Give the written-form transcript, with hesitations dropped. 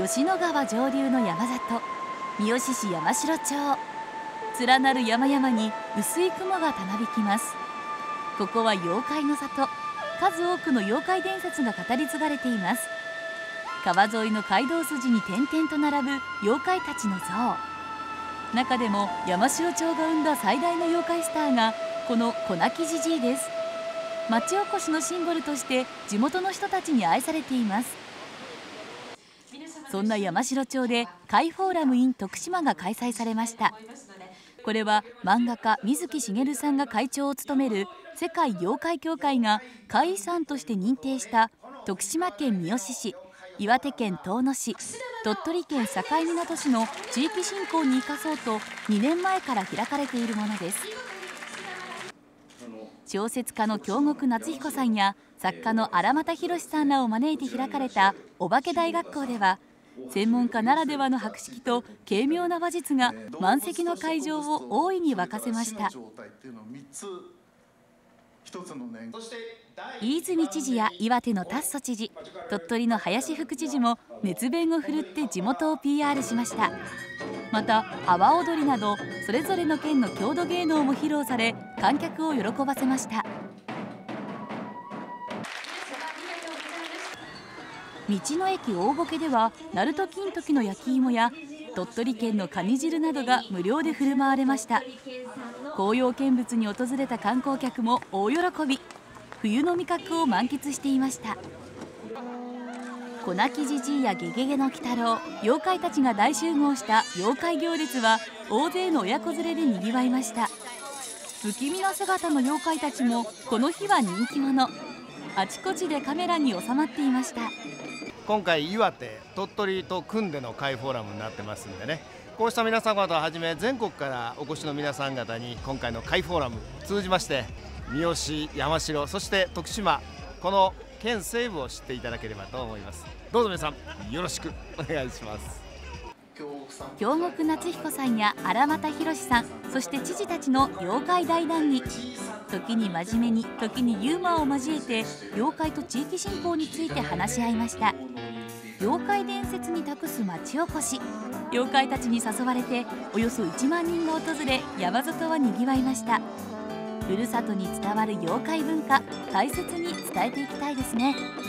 吉野川上流の山里、三好市山城町。連なる山々に薄い雲がたなびきます。ここは妖怪の里。数多くの妖怪伝説が語り継がれています。川沿いの街道筋に点々と並ぶ妖怪たちの像。中でも山城町が生んだ最大の妖怪スターがこの子泣きじじいです。町おこしのシンボルとして地元の人たちに愛されています。そんな山城町で怪フォーラム in 徳島が開催されました。これは漫画家水木しげるさんが会長を務める世界妖怪協会が怪遺産として認定した徳島県三好市、岩手県遠野市、鳥取県境港市の地域振興に生かそうと2年前から開かれているものです。小説家の京極夏彦さんや作家の荒俣宏さんらを招いて開かれたお化け大学校では、専門家ならではの博識と軽妙な話術が満席の会場を大いに沸かせました。飯泉知事や岩手の達増知事、鳥取の林副知事も熱弁を振るって地元を PR しました。また阿波踊りなどそれぞれの県の郷土芸能も披露され、観客を喜ばせました。道の駅大ボケでは鳴門金時の焼き芋や鳥取県のカニ汁などが無料で振る舞われました。紅葉見物に訪れた観光客も大喜び。冬の味覚を満喫していました。子泣きじじいやゲゲゲの鬼太郎、妖怪たちが大集合した妖怪行列は大勢の親子連れでにぎわいました。不気味な姿の妖怪たちもこの日は人気者。あちこちでカメラに収まっていました。 今回岩手、鳥取と組んでの怪フォーラムになってますんでね、こうした皆さん方をはじめ全国からお越しの皆さん方に今回の怪フォーラム通じまして、三好、山城、そして徳島、この県西部を知っていただければと思います。どうぞ皆さんよろしくお願いします。 京極夏彦さんや荒俣宏さん、そして知事たちの妖怪大談義。時に真面目に、時にユーモアを交えて妖怪と地域振興について話し合いました。妖怪伝説に託す町おこし。妖怪たちに誘われておよそ1万人が訪れ、山里はにぎわいました。ふるさとに伝わる妖怪文化、大切に伝えていきたいですね。